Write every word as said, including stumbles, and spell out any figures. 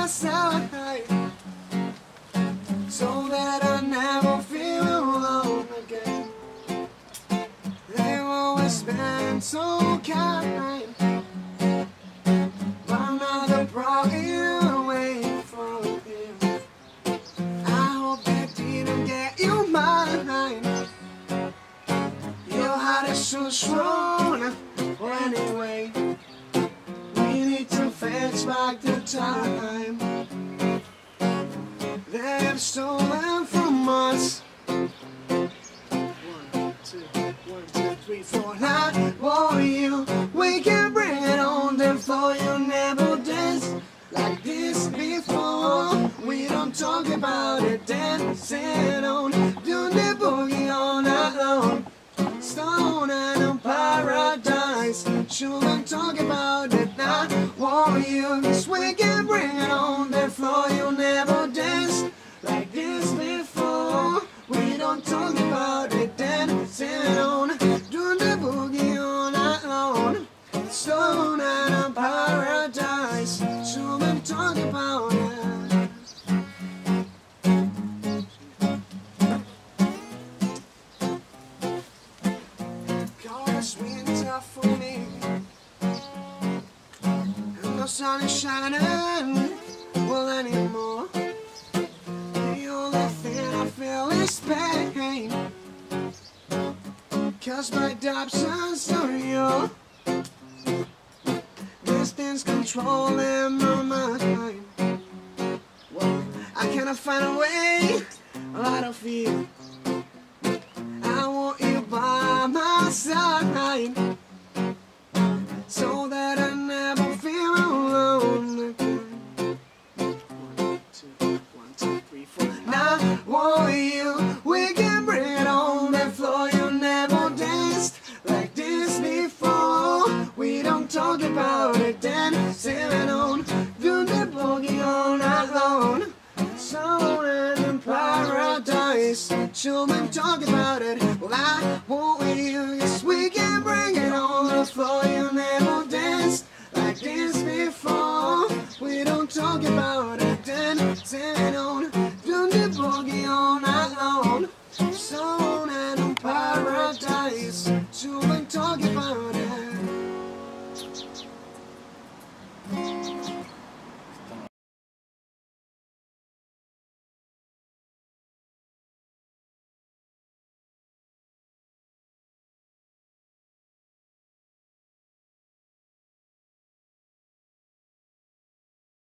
my side, so that I never feel alone again. They've always been so kind, but now they brought you away from here. I hope they didn't get you mine. Your heart is so strong. Well, anyway, we need to fetch back the time they have stolen from us. One, two, one, two, three, four. Now, for you, we can bring it on. Therefore, you never dance like this before. We don't talk about it, dancing on, doing the boogie all night long. Stone and paradise, shouldn't talk about it now. For you, yes, we can bring it on. Therefore, you never dance like this before. We don't talk about it, dancing on, doing the boogie all night long. Stone and paradise, shouldn't talk about it. Cause winter for me, and the sun is shining, well anymore. The only thing I feel is pain, cause my absence are you. This thing's controlling my mind. Well, I cannot find a way out of fear. I want you by my side, so that I never feel alone again. One, two, one, two, three, four. Now, for you, we can bring it on. Therefore, you never danced like this before. We don't talk about it, dancing on, doing the boogie all night long. So in paradise, shouldn't talk about it. Well, I want you, yes, we can bring it on. Therefore, you never danced like this before. We don't talk about